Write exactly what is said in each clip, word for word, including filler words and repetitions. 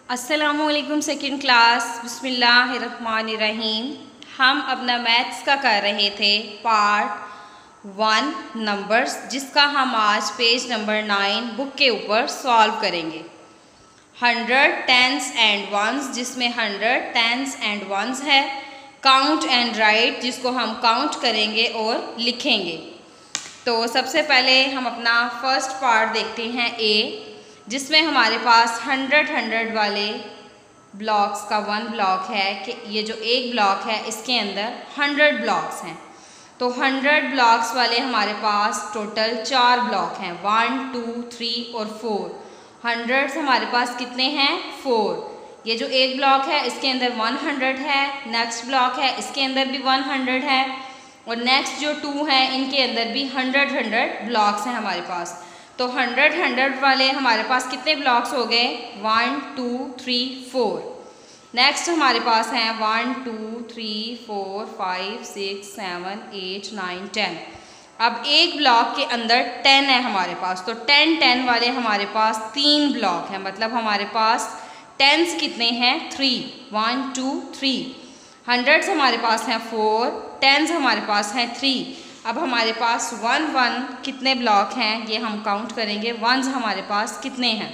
अस्सलामुअलैकुम second class. बिस्मिल्लाहिर्रहमानिर्रहीम। हम अपना मैथ्स का कर रहे थे पार्ट वन नंबर्स, जिसका हम आज पेज नंबर नाइन बुक के ऊपर सॉल्व करेंगे। हंड्रेड टेंस एंड वंस, जिसमें हंड्रेड टेंस एंड वंस है। काउंट एंड राइट, जिसको हम काउंट करेंगे और लिखेंगे। तो सबसे पहले हम अपना फर्स्ट पार्ट देखते हैं ए, जिसमें हमारे पास हंड्रेड हंड्रेड वाले ब्लॉक्स का वन ब्लॉक है कि ये जो एक ब्लॉक है इसके अंदर हंड्रेड ब्लॉक्स हैं। तो हंड्रेड ब्लॉक्स वाले हमारे पास टोटल चार ब्लॉक हैं, वन टू थ्री और फोर। हंड्रेड्स हमारे पास कितने हैं? फोर। ये जो एक ब्लॉक है इसके अंदर वन हंड्रेड है, नेक्स्ट ब्लॉक है इसके अंदर भी वन हंड्रेड है, और नेक्स्ट जो टू है इनके अंदर भी हंड्रेड हंड्रेड ब्लॉक्स हैं हमारे पास। तो हंड्रेड हंड्रेड वाले हमारे पास कितने ब्लॉक्स हो गए? One two three four. Next हमारे पास हैं one two three four five six seven eight nine ten. अब एक ब्लॉक के अंदर टेन है हमारे पास, तो टेन टेन वाले हमारे पास तीन ब्लॉक हैं, मतलब हमारे पास टेंस कितने हैं? Three. One two three. Hundreds हमारे पास हैं फोर, टेंस हमारे पास हैं थ्री। अब हमारे पास वन वन कितने ब्लॉक हैं ये हम काउंट करेंगे। वंस हमारे पास कितने हैं?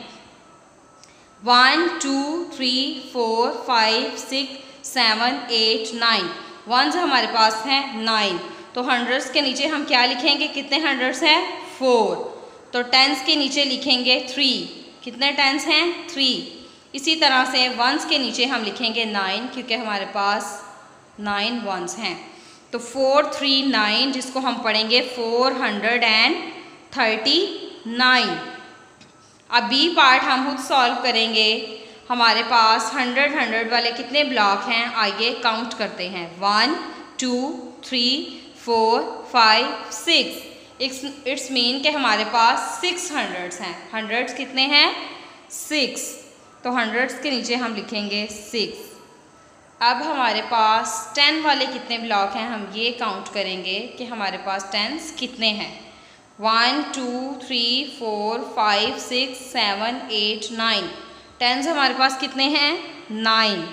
One two three four five six seven eight nine. Ones हमारे पास हैं नाइन। तो हंड्रेड्स के नीचे हम क्या लिखेंगे? कितने हंड्रेड्स हैं? फोर। तो टेंस के नीचे लिखेंगे थ्री। कितने टेंस हैं? थ्री। इसी तरह से वंस के नीचे हम लिखेंगे नाइन, क्योंकि हमारे पास नाइन वंस हैं। तो फोर थ्री नाइन, जिसको हम पढ़ेंगे four hundred and thirty nine. अब बी पार्ट हम खुद सॉल्व करेंगे। हमारे पास हंड्रेड हंड्रेड वाले कितने ब्लॉक हैं आइए काउंट करते हैं। One two three four five six. It's it's mean कि हमारे पास सिक्स हंड्रेड्स हैं। हंड्रेड्स कितने हैं? सिक्स। तो हंड्रेड्स के नीचे हम लिखेंगे सिक्स। अब हमारे पास टेन वाले कितने ब्लॉक हैं हम ये काउंट करेंगे कि हमारे पास टेंस कितने हैं। One two three four five six seven eight nine. Tens हमारे पास कितने हैं? Nine.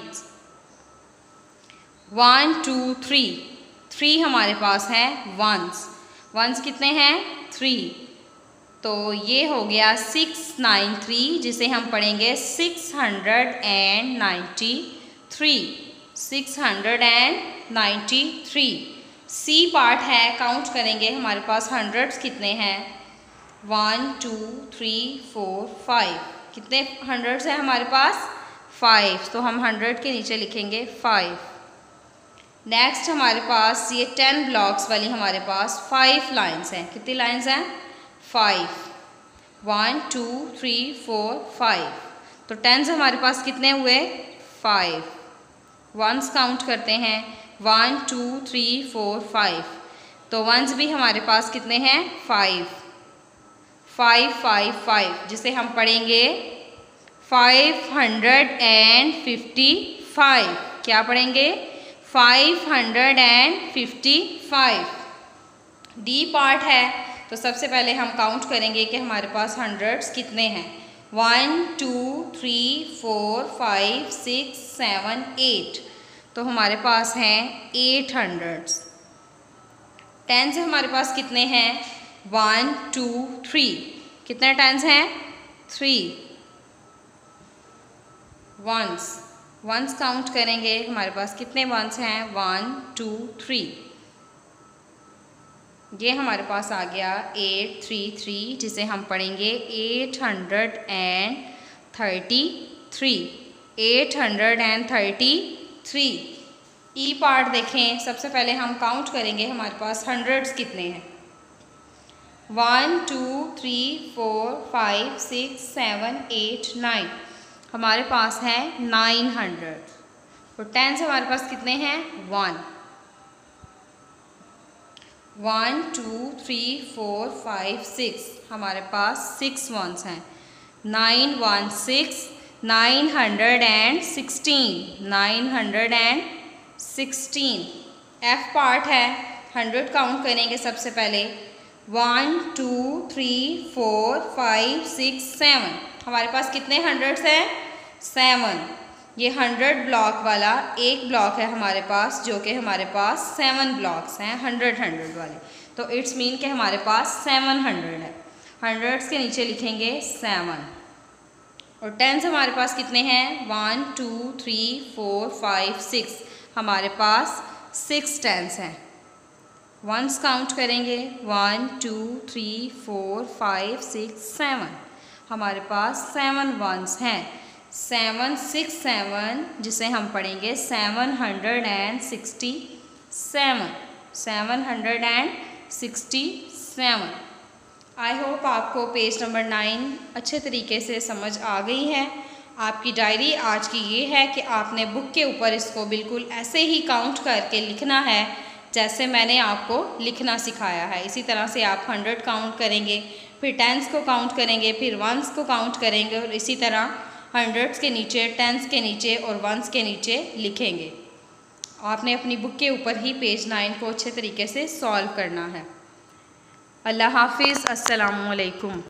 One two three. Three हमारे पास है वंस। वंस कितने हैं? थ्री। तो ये हो गया सिक्स नाइन थ्री, जिसे हम पढ़ेंगे six hundred and ninety three. Six hundred and ninety three. C part है, काउंट करेंगे हमारे पास हंड्रेड्स कितने हैं। One two three four five. कितने हंड्रेड्स हैं हमारे पास? फाइव। तो हम हंड्रेड के नीचे लिखेंगे फाइव। नेक्स्ट हमारे पास ये टेन ब्लॉक्स वाली हमारे पास फाइव लाइन्स हैं। कितनी लाइन्स हैं? Five. One two three four five. तो टेंस हमारे पास कितने हुए? फाइव। वंस काउंट करते हैं one two three four five. तो वंस भी हमारे पास कितने हैं? फाइव। फाइव फाइव फाइव, जिसे हम पढ़ेंगे five hundred and fifty five. क्या पढ़ेंगे? Five hundred and fifty five. D part है, तो सबसे पहले हम काउंट करेंगे कि हमारे पास हंड्रेड्स कितने हैं। One two three four five six seven eight. तो हमारे पास हैं एट हंड्रेड्स। टेंस हमारे पास कितने हैं? One two three. कितने टेंस हैं? थ्री। वंस वंस काउंट करेंगे हमारे पास कितने वंस हैं? One two three. ये हमारे पास आ गया एट थ्री थ्री, जिसे हम पढ़ेंगे eight hundred and thirty three. Eight hundred and thirty three. E part देखें, सबसे पहले हम काउंट करेंगे हमारे पास हंड्रेड्स कितने हैं। One two three four five six seven eight nine. हमारे पास हैं नाइन हंड्रेड। तो टेंस हमारे पास कितने हैं? One. One two three four five six. हमारे पास सिक्स वंस हैं। Nine one six. Nine hundred and sixteen. Nine hundred and sixteen. F part है, हंड्रेड काउंट करेंगे सबसे पहले। One two three four five six seven. हमारे पास कितने हंड्रेड्स हैं? सेवन। ये हंड्रेड ब्लॉक वाला एक ब्लॉक है हमारे पास, जो कि हमारे पास सेवन ब्लॉक्स हैं हंड्रेड हंड्रेड वाले। तो इट्स मीन कि हमारे पास सेवन हंड्रेड है। हंड्रेड्स के नीचे लिखेंगे सेवन। और टेंस हमारे पास कितने हैं? One two three four five six. हमारे पास सिक्स टेंस हैं। वंस काउंट करेंगे, one two three four five six seven. हमारे पास सेवन वंस हैं। सेवन सिक्स सेवन, जिसे हम पढ़ेंगे seven hundred and sixty seven. Seven hundred and sixty seven. I hope आपको पेज नंबर नाइन अच्छे तरीके से समझ आ गई है। आपकी डायरी आज की ये है कि आपने बुक के ऊपर इसको बिल्कुल ऐसे ही काउंट करके लिखना है जैसे मैंने आपको लिखना सिखाया है। इसी तरह से आप हंड्रेड काउंट करेंगे, फिर टेंस को काउंट करेंगे, फिर वंस को काउंट करेंगे और इसी तरह हंड्रेड्स के नीचे, टेंस के नीचे और वंस के नीचे लिखेंगे। आपने अपनी बुक के ऊपर ही पेज नाइन को अच्छे तरीके से सॉल्व करना है। अल्लाह हाफिज़। अस्सलामु अलैकुम।